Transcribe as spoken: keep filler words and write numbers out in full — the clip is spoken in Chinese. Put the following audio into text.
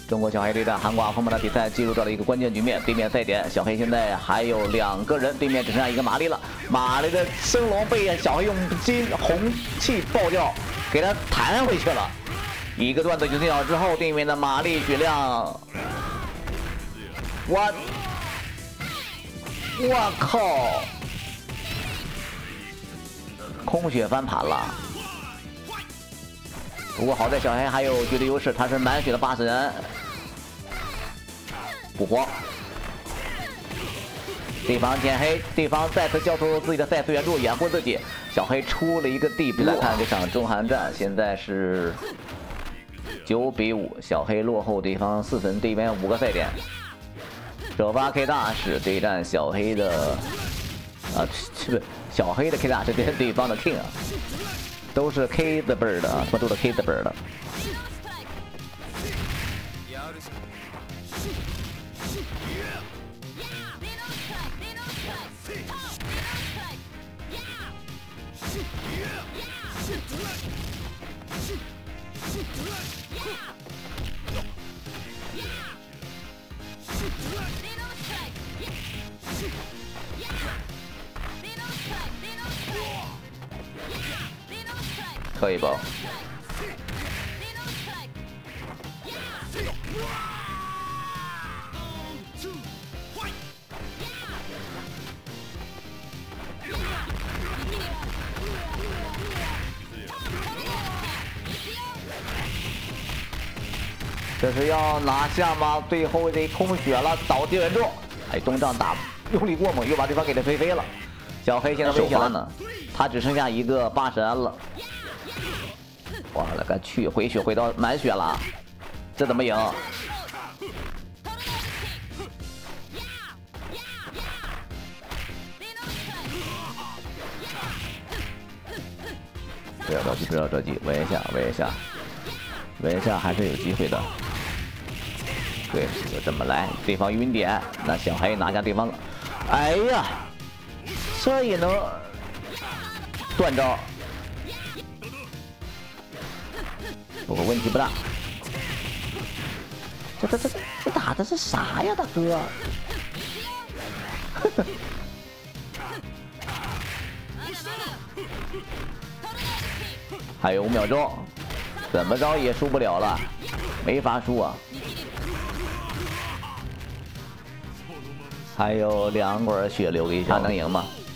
中国小黑对战韩国阿峰们的比赛进入到了一个关键局面，对面赛点，小黑现在还有两个人，对面只剩下一个玛丽了。玛丽的升龙被小黑用金红气爆掉，给他弹回去了。一个段子九十秒之后，对面的玛丽血量，我，我靠，空血翻盘了。 不过好在小黑还有绝对优势，他是满血的八十人，不慌。对方减黑，对方再次交出自己的赛斯援助掩护自己。小黑出了一个 deep 来看这场中韩战，现在是九比五，小黑落后对方四分，对面五个赛点。首发 K 大是对战小黑的，啊，是不是小黑的 K 大是对对方的 King 啊？ 都是 K 的辈儿的啊，他们都是 K 的辈儿的。可以吧？这是要拿下吗？最后得空血了，倒地援助。哎，东丈打用力过猛，又把对方给他推飞了。小黑现在危险了呢，他只剩下一个八神了。 我勒个去！回血回到满血了，这怎么赢？不要着急，不要着急，稳一下，稳一下，稳一下，还是有机会的。对，就这么来，对方晕点，那小黑拿下对方了。哎呀，这也能断招。 不过问题不大。这这这这打的是啥呀，大哥？还有五秒钟，怎么着也输不了了，没法输啊！还有两管血流一下，能赢吗？